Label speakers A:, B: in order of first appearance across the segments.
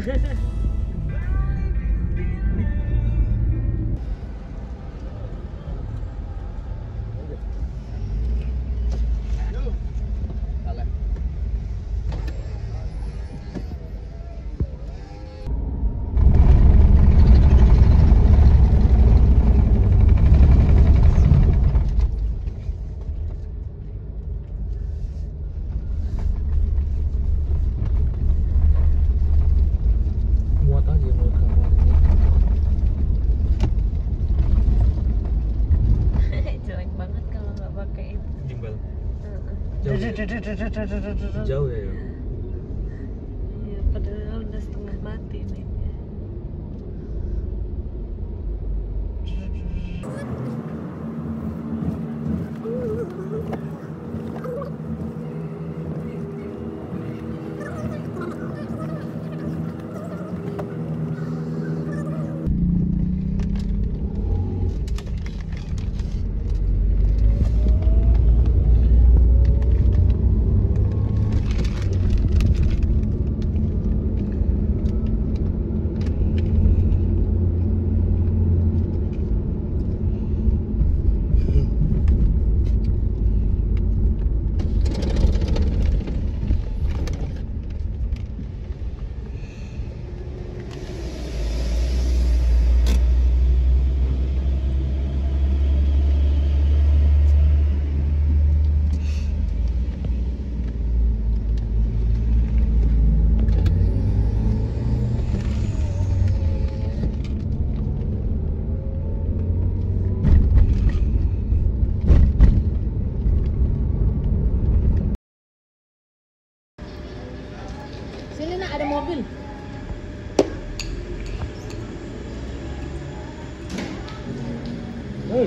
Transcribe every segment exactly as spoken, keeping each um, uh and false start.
A: Jauh ya?
B: Iya, padahal udah setengah mati nih.
C: Sini nak, ada mobil.
A: Hei.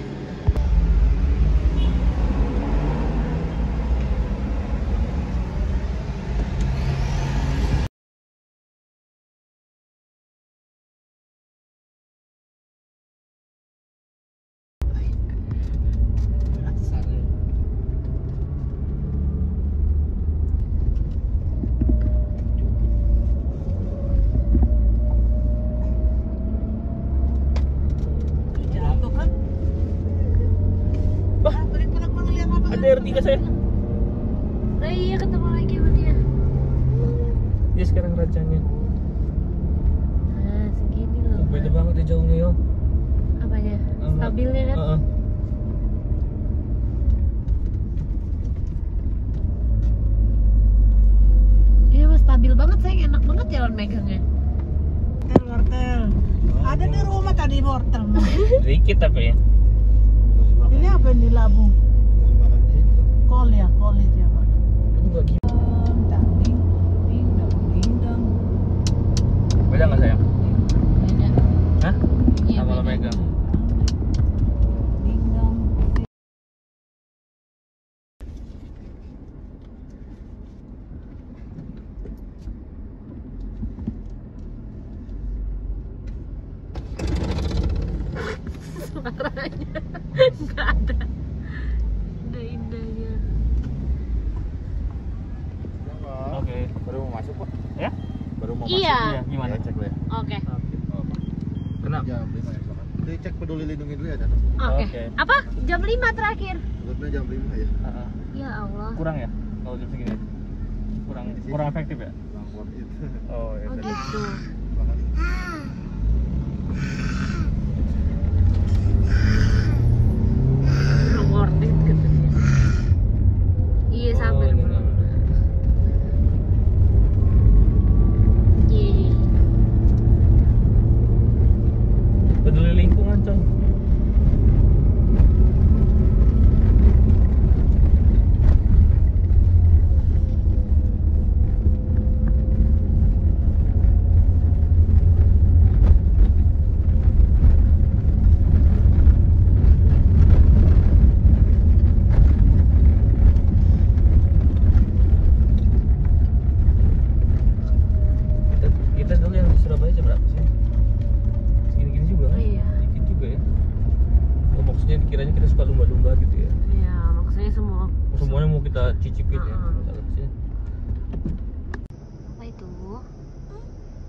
A: Ada R tiga saya.
B: Oh iya, ketemu lagi sama dia.
A: Dia sekarang rajanya.
B: Nah, segini loh.
A: Beda banget ya jauhnya yo.
B: Apanya? Stabilnya kan?
A: Uh -uh.
B: Iya, mas stabil banget, sayang. Enak banget jalan megangnya.
C: Wortel, wortel. Ada di rumah tadi wortel.
A: Dikit tapi ya.
C: Ini apa ini labu? Kol ya, kol itu ya Pak.
A: Itu gak gitu. Beda nggak sayang?
B: Beda.
A: Hah?
B: Iya,
A: Sama lo
B: beda.
A: megang.
B: Suaranya nggak ada. Indah-indahnya.
A: Oke, baru mau masuk kok. Ya? Baru mau
B: Iya.
A: masuk. Iya, gimana?
D: Ya, cek dulu ya.
B: Oke.
A: Kenapa?
D: Jam lima ya, silakan. Dicek peduli lindungi dulu ya, Dan.
B: Oke.
A: Oke.
B: Apa? Jam lima terakhir.
D: Sebetulnya jam lima ya.
A: Uh-uh.
B: Ya Allah.
A: Kurang ya? Kalau jam segini? Kurang kurang efektif ya?
D: Kurang worth it.
A: Oh, ya.
B: Oh
A: udah.
B: gitu. Belum worth it katanya. Iya, sabar.
A: Oh, enggak, enggak.
B: Iya.
A: Peduli lingkungan, coy. Kita dulu yang di Surabaya jam berapa sih? Segini-gini juga kan?
B: Iya.
A: Dikit juga ya. Oh, maksudnya dikiranya kita suka lumba-lumba gitu ya.
B: Iya, maksudnya semua.
A: Oh, semuanya mau kita cicipin ya.
B: Uh-uh.
A: Masalahnya.
B: Apa itu?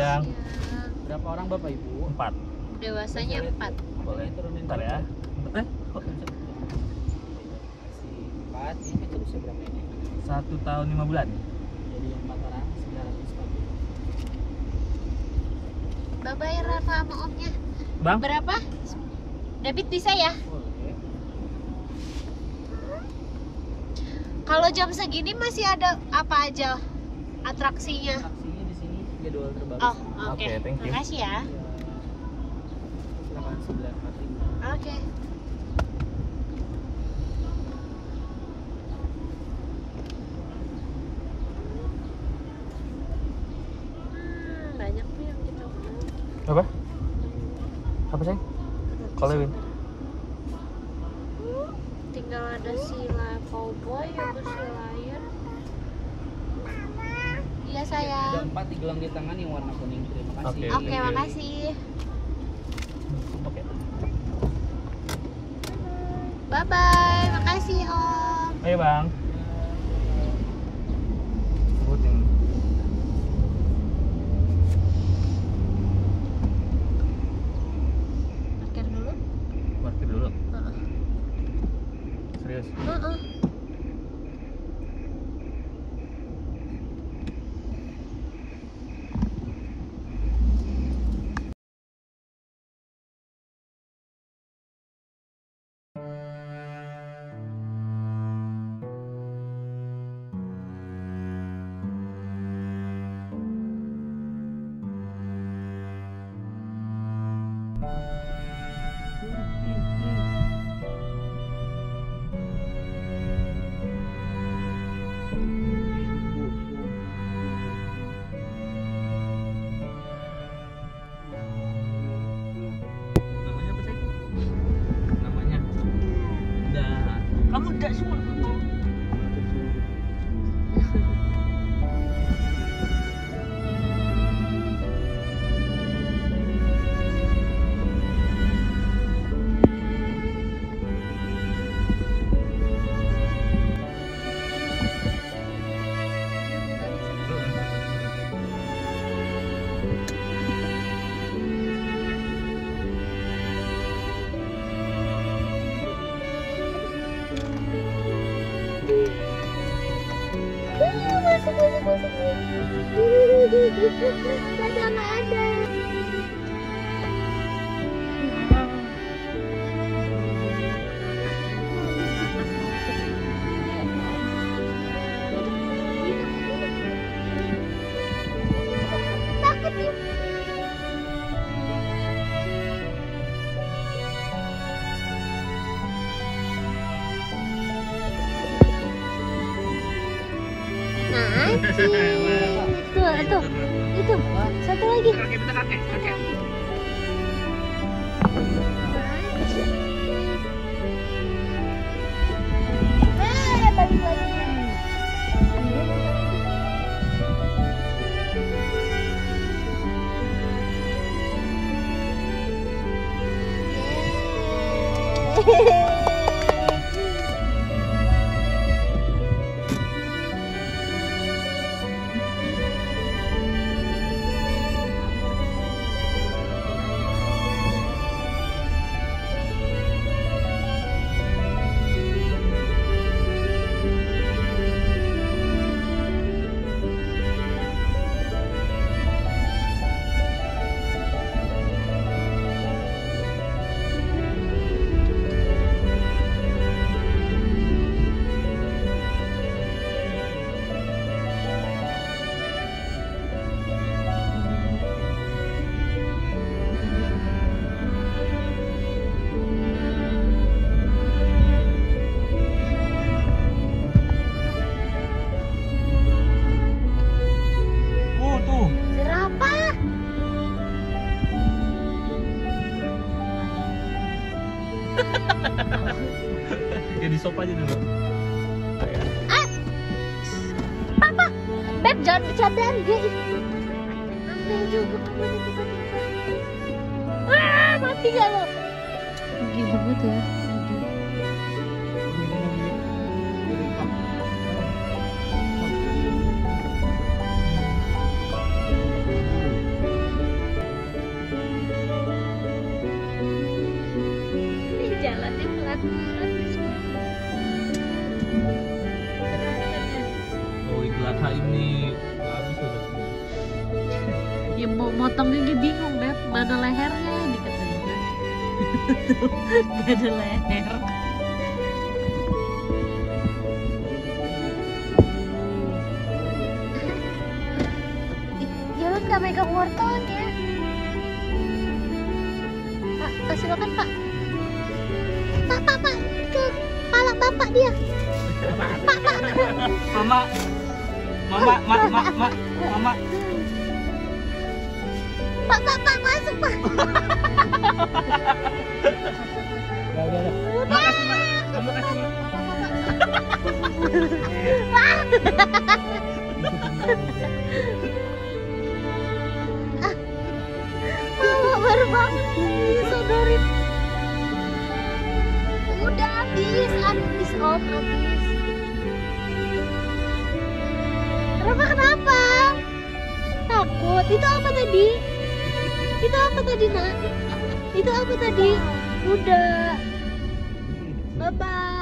A: sayang.
E: Berapa orang Bapak Ibu?
A: Empat.
B: Dewasanya empat.
E: Boleh turunin
A: Bentar ya. Eh, kok
E: Kasih empat, ini terus berapa ini?
A: satu tahun lima bulan.
E: Jadi empat orang sembilan ratus empat puluh.
B: Bye-bye Rafa sama omnya.
A: Bang,
B: Berapa? Debit bisa ya?
E: Boleh.
B: Kalau jam segini masih ada apa aja atraksinya?
E: Aksinya di sini jadwal terbaru.
B: Oh, oke.
A: Oke, thank you.
B: Makasih ya.
E: Silakan sembilan empat lima.
B: Oke. Hmm, banyak tuh yang kita
A: apa? Apa sayang? Kolewin.
B: Hmm, tinggal ada si La Cowboy atau si Lion. Iya
E: Ada
B: sayang.
E: empat di gelang di tangan yang warna kuning. Terima kasih.
A: Oke.
B: Oke, makasih.
A: Oke.
B: Bye bye, makasih Om.
A: Ayo bang. Sebutin.
B: Parkir dulu.
A: Parkir dulu.
B: Heeh.
A: Serius.
B: Heeh.
A: Namanya apa sayang? Namanya. Udah. Kamu udah semua.
B: Masuk, masuk, masuk. Dadah, Mak Ada. Takut dia. Nah, itu, itu, itu, satu lagi.
A: Kakek, bentar kakek, kakek.
B: Eh, balik lagi.
A: Oh tuh.
B: Jerapah.
A: Ya di sop aja dulu.
B: Ah, Papa, Beb jangan bercandaan dia. Aneh juga kemana tiba-tiba. Ah, mati gak lo? Gigi banget ya. Ya mau motongnya dia bingung Beb, mana lehernya ini katanya. Gak ada leher. Ya lu gak megang wortelnya. Pak, kasih makan Pak. Pak, Pak, Pak, ke kepala Bapak dia. Pak, Pak.
E: Mama, mama, ma, ma, ma, mama.
B: Pak, Pak, Pak, masuk Pak.
E: Ya udah, udah. Makasih, Mak. Kamu kasih.
B: Mama baru banget nih, sodorin. Udah habis, habis om, habis. Kenapa kenapa? Takut? Itu apa tadi? Itu apa tadi nak? Itu apa tadi? Udah. Bye bye.